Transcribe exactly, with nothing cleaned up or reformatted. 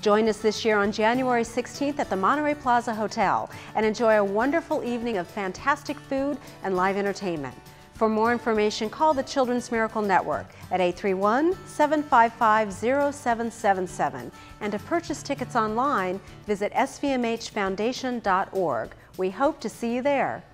Join us this year on January sixteenth at the Monterey Plaza Hotel and enjoy a wonderful evening of fantastic food and live entertainment. For more information, call the Children's Miracle Network at eight three one, seven five five, zero seven seven seven. And to purchase tickets online, visit S V M H foundation dot org. We hope to see you there.